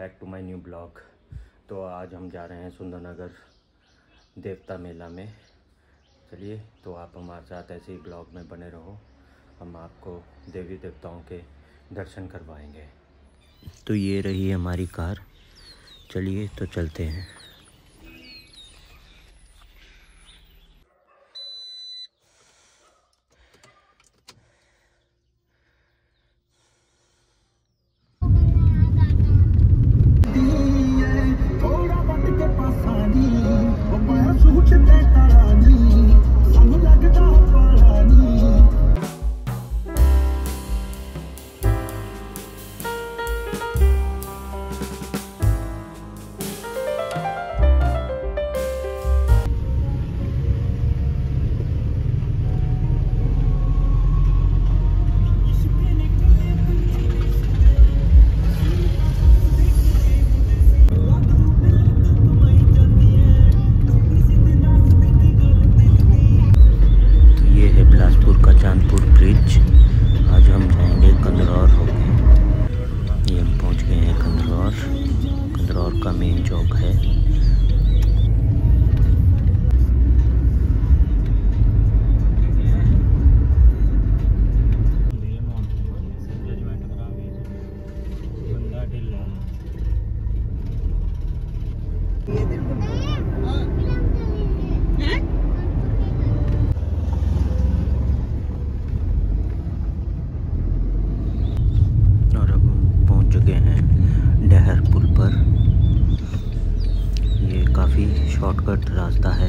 Back to my new blog. तो आज हम जा रहे हैं सुंदरनगर देवता मेला में। चलिए, तो आप हमारे साथ ऐसे ही ब्लॉग में बने रहो, हम आपको देवी देवताओं के दर्शन करवाएंगे। तो ये रही हमारी कार, चलिए तो चलते हैं। आज हम जाएंगे कंदरौर होके। ये हम पहुंच गए हैं कंदरौर। कंदरौर का मेन चौक है। पुल पर ये काफ़ी शॉर्टकट रास्ता है।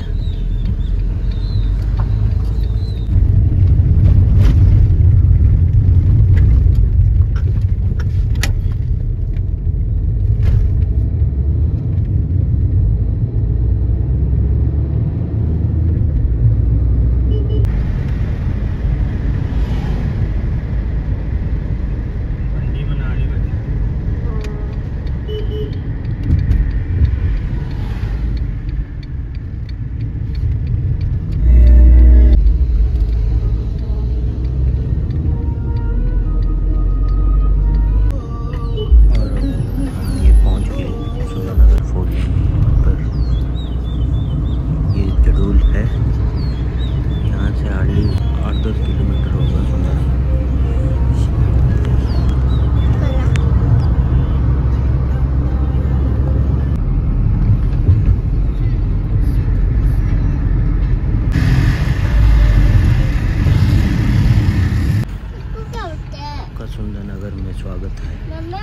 सुंदरनगर में स्वागत है।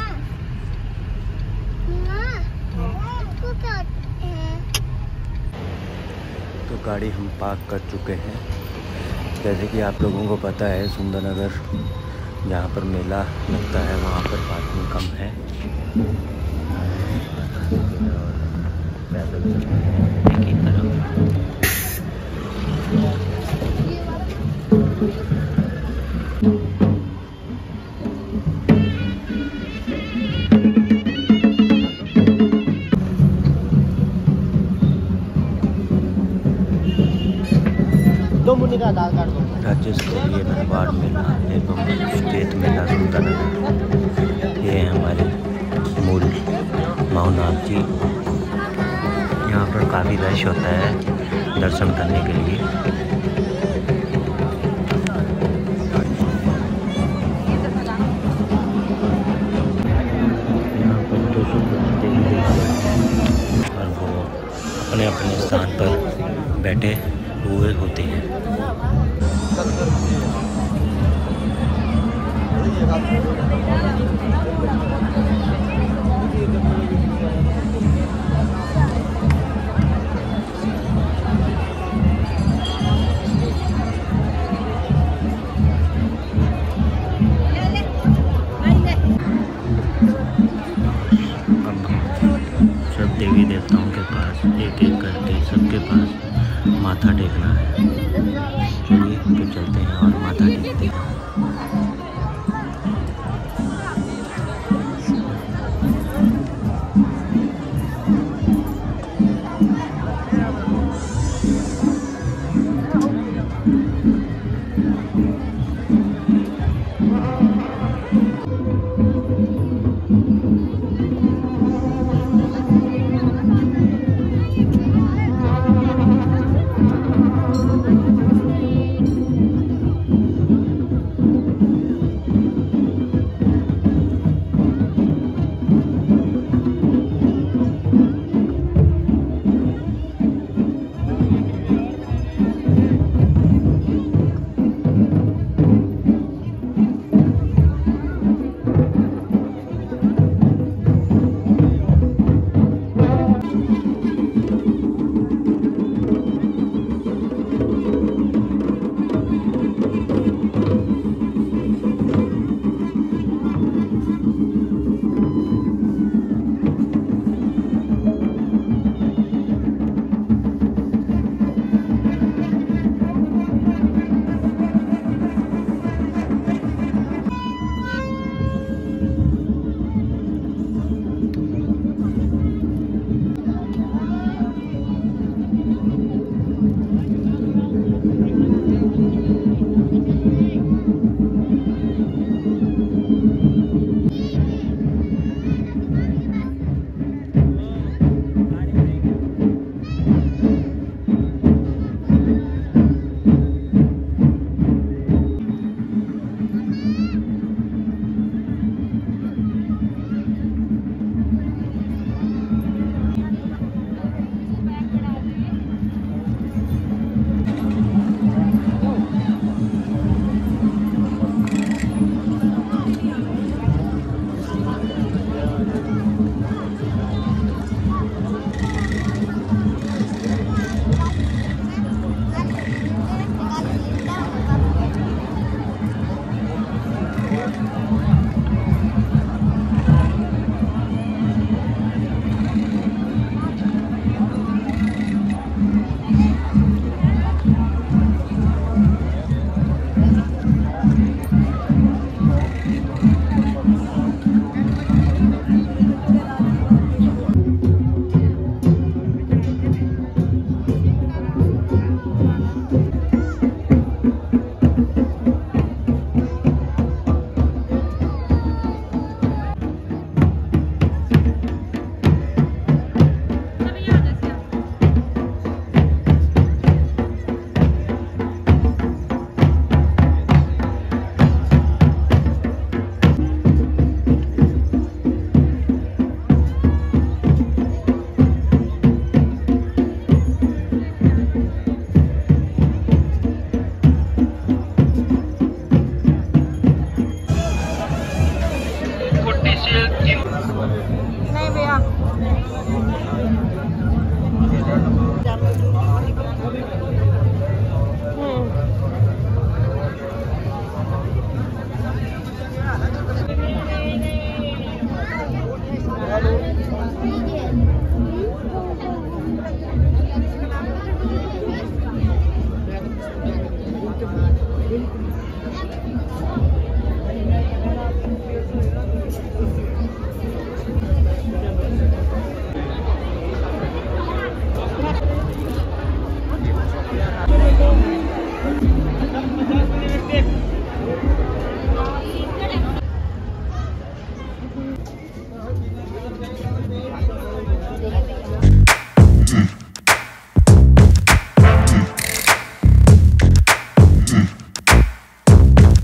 तो गाड़ी हम पार्क कर चुके हैं। जैसे कि आप लोगों को पता है, सुंदरनगर जहाँ पर मेला लगता है वहाँ पर पार्किंग कम है। और पैदल एक ही तरफ। राज्य स्तरीय नरवार मेला एवं स्टेट मेला सुंदरनगर। ये है हमारे मूल माउनाथ जी। यहाँ पर काफ़ी रश होता है दर्शन करने के लिए। यहाँ पर 200 देवी और वो अपने अपने स्थान पर बैठे हुए होते हैं। सब देवी देवताओं के पास एक एक करके सबके पास माथा टेकना है। चलिए तो चलते हैं और माथा टेकते हैं।